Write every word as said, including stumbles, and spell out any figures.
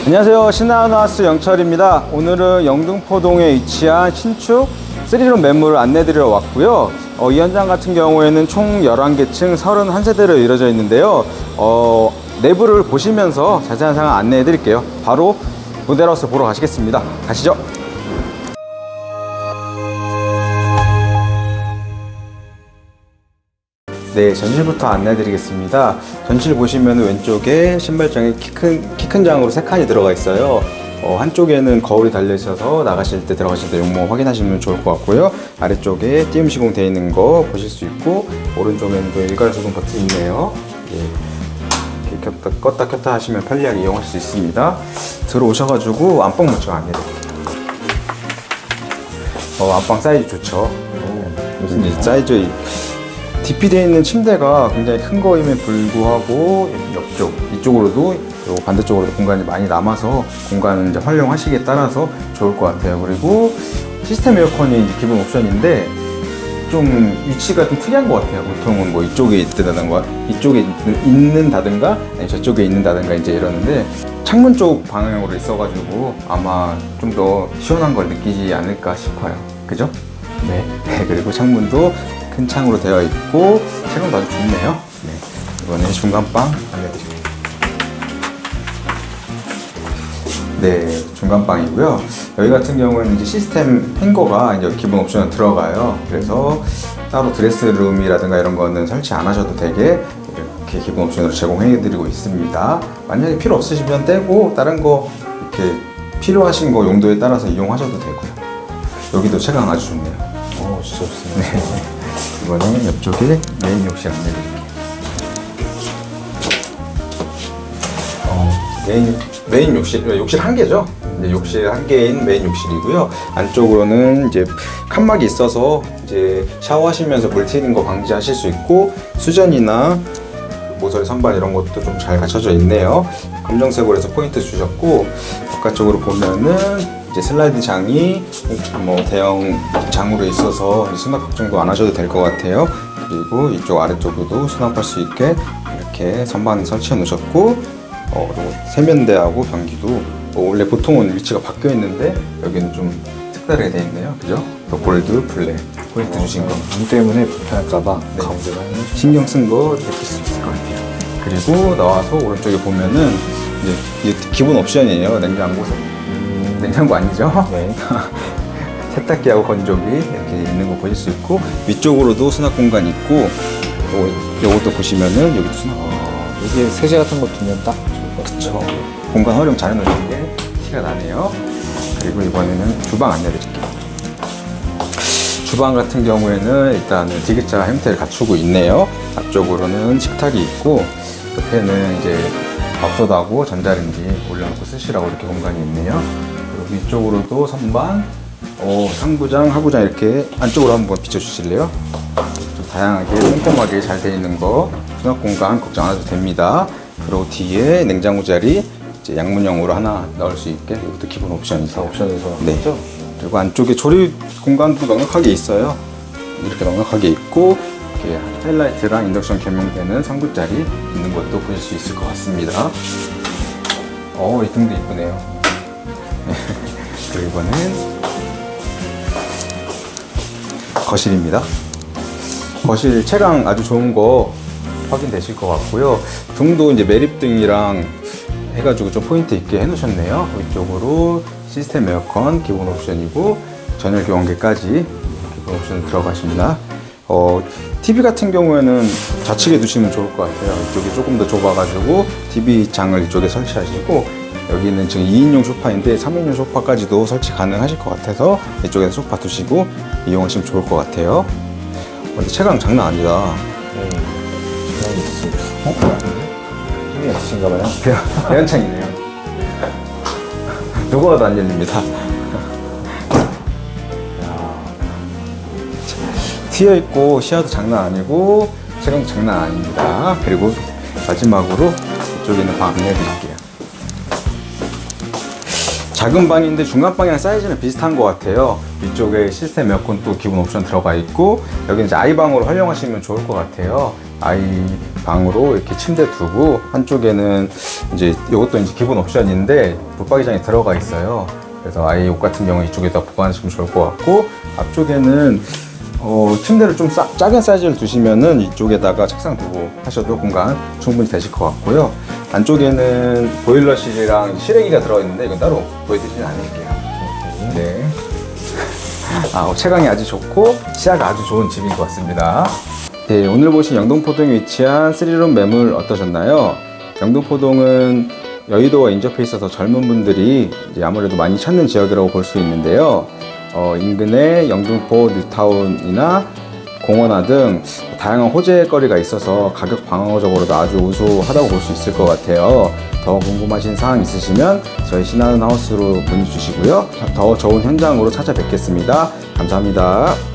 안녕하세요, 신한하우스 영철입니다. 오늘은 영등포동에 위치한 신축 쓰리룸 매물을 안내드리러 왔고요. 어, 이 현장 같은 경우에는 총 열한 개 층 서른한 세대로 이루어져 있는데요. 어, 내부를 보시면서 자세한 상황 안내해 드릴게요. 바로 모델하우스 보러 가시겠습니다. 가시죠. 네, 전실부터 안내해 드리겠습니다. 전실 보시면 왼쪽에 신발장에 키 큰, 키 큰 장으로 세 칸이 들어가 있어요. 어, 한쪽에는 거울이 달려 있어서 나가실 때 들어가실 때 용모 확인하시면 좋을 것 같고요. 아래쪽에 띄움 시공 되어 있는 거 보실 수 있고, 오른쪽에는 또 일괄 소등 버튼이 있네요. 예, 이렇게 켰다, 껐다 켰다 하시면 편리하게 이용하실 수 있습니다. 들어오셔가지고 안방 먼저 안내해 드릴게요. 어, 안방 사이즈 좋죠. 오, 이제 사이즈 디피 되어 있는 침대가 굉장히 큰 거임에 불구하고 옆쪽 이쪽으로도 반대쪽으로도 공간이 많이 남아서 공간을 이제 활용하시기에 따라서 좋을 것 같아요. 그리고 시스템 에어컨이 이제 기본 옵션인데 좀 위치가 좀 특이한 것 같아요. 보통은 뭐 이쪽에 있다든가 이쪽에 있는다든가 아니 저쪽에 있는다든가 이제 이러는데 창문 쪽 방향으로 있어가지고 아마 좀 더 시원한 걸 느끼지 않을까 싶어요. 그죠? 네. 네, 그리고 창문도 큰 창으로 되어 있고 채광도 아주 좋네요. 네, 이번에 중간방 알려드릴게요. 네, 중간방이고요. 여기 같은 경우에는 이제 시스템 행거가 이제 기본 옵션으로 들어가요. 그래서 따로 드레스룸이라든가 이런 거는 설치 안 하셔도 되게 이렇게 기본 옵션으로 제공해드리고 있습니다. 만약에 필요 없으시면 떼고 다른 거 이렇게 필요하신 거 용도에 따라서 이용하셔도 되고요. 여기도 채광 아주 좋네요. 오, 진짜 좋습니다. 네. 이번에 옆쪽에 메인 욕실 안내드릴게요. 어, 메인, 메인 욕실, 욕실 한 개죠? 이제 욕실 한 개인 메인 욕실이고요. 안쪽으로는 이제 칸막이 있어서 이제 샤워하시면서 물 튀는 거 방지하실 수 있고, 수전이나 모서리 선반 이런 것도 좀 잘 갖춰져 있네요. 검정색으로 해서 포인트 주셨고, 바깥쪽으로 보면은 이제 슬라이드 장이 뭐 대형 장으로 있어서 수납 걱정도 안 하셔도 될 것 같아요. 그리고 이쪽 아래쪽으로도 수납할 수 있게 이렇게 선반 설치해 놓으셨고, 어, 세면대하고 변기도 어, 원래 보통은 위치가 바뀌어 있는데 여기는 좀 특별하게 되어 있네요. 그죠? 골드, 블랙 포인트 어, 주신 거. 눈 때문에 불편할까봐 네. 가운데가 신경 쓴 거 느낄 수 있을 것 같아요. 그리고 나와서 오른쪽에 보면은 이제 이게 기본 옵션이에요. 냉장고. 냉장고 아니죠? 네. 세탁기하고 건조기 이렇게 있는 거 보실 수 있고, 위쪽으로도 수납 공간이 있고, 요것도 보시면은 여기도 수납 공간. 어, 여기에 세제 같은 거 두면 딱 좋을 것 그쵸. 공간 활용 잘 해놓으신 게 티가 나네요. 그리고 이번에는 주방 안내드릴게요. 주방 같은 경우에는 일단은 디귿자 형태를 갖추고 있네요. 앞쪽으로는 식탁이 있고, 옆에는 이제 밥솥하고 전자레인지 올려놓고 쓰시라고 이렇게 공간이 있네요. 그리고 위쪽으로도 선반, 어, 상부장, 하부장 이렇게 안쪽으로 한번 비춰주실래요? 좀 다양하게 꼼꼼하게 잘 되어 있는 거, 수납 공간 걱정 안 하셔도 됩니다. 그리고 뒤에 냉장고 자리 이제 양문형으로 하나 넣을 수 있게 이것도 기본 옵션이죠. 옵션에서 네. 하죠? 그리고 안쪽에 조립 공간도 넉넉하게 있어요. 이렇게 넉넉하게 있고, 이렇게 하이라이트랑 인덕션 겸용되는 상부자리 있는 것도 보실 수 있을 것 같습니다. 어, 이 등도 이쁘네요. 그리고 이번엔 거실입니다. 거실 채광 아주 좋은 거 확인되실 것 같고요. 등도 이제 매립등이랑 해가지고 좀 포인트 있게 해놓으셨네요. 위쪽으로 시스템 에어컨 기본 옵션이고, 전열 교환기까지 기본 옵션 들어가십니다. 어, 티비 같은 경우에는 좌측에 두시면 좋을 것 같아요. 이쪽이 조금 더 좁아가지고 티비 장을 이쪽에 설치하시고, 여기는 지금 이 인용 소파인데 삼 인용 소파까지도 설치 가능하실 것 같아서 이쪽에 소파 두시고 이용하시면 좋을 것 같아요. 근데 채광 장난 아니다. 네. 채광이 있습니다. 어? 힘이 없으신가봐요. 대연창이네요. 누가 봐도 안 열립니다. 튀어있고 시야도 장난 아니고 채광도 장난 아닙니다. 그리고 마지막으로 이쪽에 있는 방 안내해드릴게요. 작은 방인데 중간방이랑 사이즈는 비슷한 것 같아요. 위쪽에 시스템 에어컨도 기본 옵션 들어가 있고, 여기는 이제 아이방으로 활용하시면 좋을 것 같아요. 아이 방으로 이렇게 침대 두고 한쪽에는 이제 이것도 이제 기본 옵션인데 붙박이장이 들어가 있어요. 그래서 아이 옷 같은 경우는 이쪽에다 보관하시면 좋을 것 같고, 앞쪽에는 어, 침대를 좀 싸, 작은 사이즈를 두시면은 이쪽에다가 책상 두고 하셔도 공간 충분히 되실 것 같고요. 안쪽에는 보일러실이랑 실외기가 들어있는데 이건 따로 보여드리진 않을게요. 네. 아, 채광이 아주 좋고 시야가 아주 좋은 집인 것 같습니다. 네, 오늘 보신 영등포동에 위치한 쓰리룸 매물 어떠셨나요? 영등포동은 여의도와 인접해 있어서 젊은 분들이 이제 아무래도 많이 찾는 지역이라고 볼 수 있는데요. 어, 인근에 영등포 뉴타운이나 공원화 등 다양한 호재거리가 있어서 가격 방어적으로도 아주 우수하다고 볼 수 있을 것 같아요. 더 궁금하신 사항 있으시면 저희 신한하우스로 문의 주시고요. 더 좋은 현장으로 찾아뵙겠습니다. 감사합니다.